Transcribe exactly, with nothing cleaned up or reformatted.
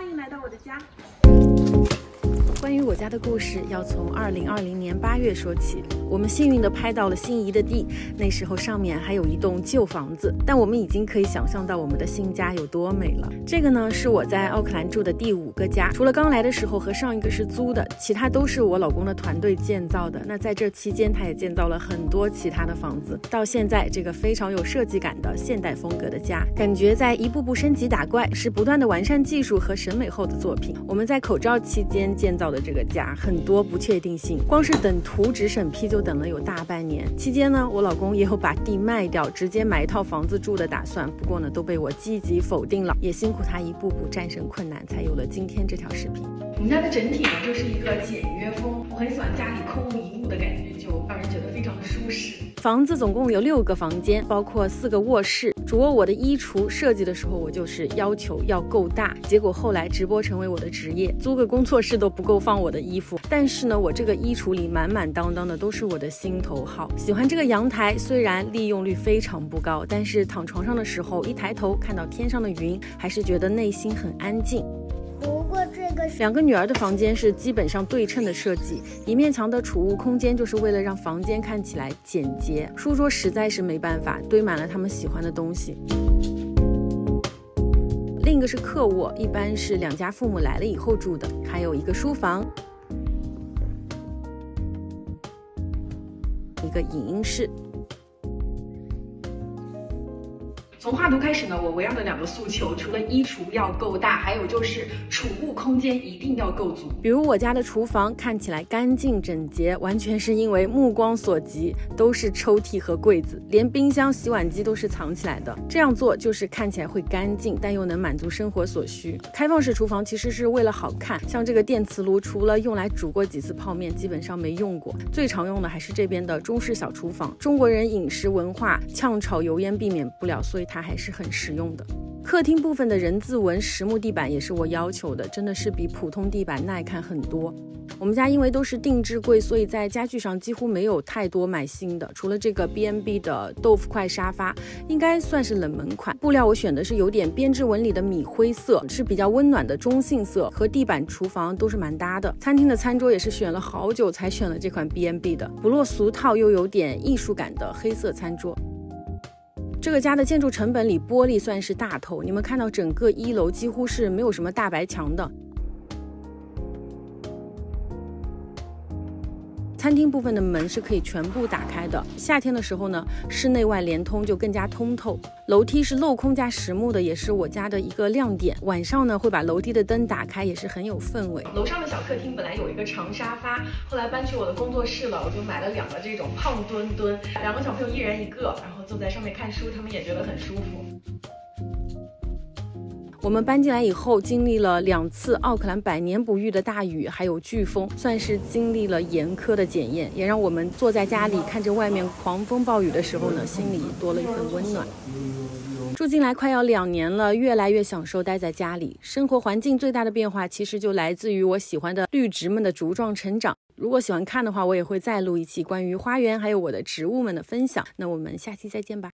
欢迎来到我的家。 关于我家的故事要从二零二零年八月说起。我们幸运地拍到了心仪的地，那时候上面还有一栋旧房子，但我们已经可以想象到我们的新家有多美了。这个呢是我在奥克兰住的第五个家，除了刚来的时候和上一个是租的，其他都是我老公的团队建造的。那在这期间他也建造了很多其他的房子，到现在这个非常有设计感的现代风格的家，感觉在一步步升级打怪，是不断的完善技术和审美后的作品。我们在口罩期间建造的这个家很多不确定性，光是等图纸审批就等了有大半年。期间呢，我老公也有把地卖掉，直接买一套房子住的打算，不过呢都被我积极否定了，也辛苦他一步步战胜困难，才有了今天这条视频。 我们家的整体呢就是一个简约风，我很喜欢家里空无一物的感觉，就让人觉得非常的舒适。 房子总共有六个房间，包括四个卧室。主卧我的衣橱设计的时候，我就是要求要够大，结果后来直播成为我的职业，租个工作室都不够放我的衣服。但是呢，我这个衣橱里满满当当的都是我的心头好。喜欢这个阳台，虽然利用率非常不高，但是躺床上的时候一抬头看到天上的云，还是觉得内心很安静。 不过这个两个女儿的房间是基本上对称的设计，一面墙的储物空间就是为了让房间看起来简洁，书桌实在是没办法，堆满了她们喜欢的东西。另一个是客卧，一般是两家父母来了以后住的，还有一个书房，一个影音室。 从画图开始呢，我围绕的两个诉求，除了衣橱要够大，还有就是储物空间一定要够足。 比如我家的厨房看起来干净整洁，完全是因为目光所及，都是抽屉和柜子，连冰箱、洗碗机都是藏起来的。这样做就是看起来会干净，但又能满足生活所需。开放式厨房其实是为了好看，像这个电磁炉，除了用来煮过几次泡面，基本上没用过。最常用的还是这边的中式小厨房。中国人饮食文化，炝炒油烟避免不了，所以它还是很实用的。客厅部分的人字纹实木地板也是我要求的，真的是比普通地板耐看很多。我们家因为都是定制柜，所以在家具上几乎没有太多买新的，除了这个 B and B 的豆腐块沙发，应该算是冷门款。布料我选的是有点编织纹理的米灰色，是比较温暖的中性色，和地板、厨房都是蛮搭的。餐厅的餐桌也是选了好久才选了这款 B and B 的，不落俗套又有点艺术感的黑色餐桌。这个家的建筑成本里，玻璃算是大头，你们看到整个一楼几乎是没有什么大白墙的。餐厅部分的门是可以全部打开的，夏天的时候呢，室内外连通就更加通透。楼梯是镂空加实木的，也是我家的一个亮点。晚上呢，会把楼梯的灯打开，也是很有氛围。 楼上的小客厅本来有一个长沙发，后来搬去我的工作室了，我就买了两个这种胖墩墩，两个小朋友一人一个，然后坐在上面看书，他们也觉得很舒服。 我们搬进来以后，经历了两次奥克兰百年不遇的大雨，还有飓风，算是经历了严苛的检验，也让我们坐在家里看着外面狂风暴雨的时候呢，心里多了一份温暖。住进来快要两年了，越来越享受待在家里。生活环境最大的变化，其实就来自于我喜欢的绿植们的茁壮成长。如果喜欢看的话，我也会再录一期关于花园还有我的植物们的分享。那我们下期再见吧。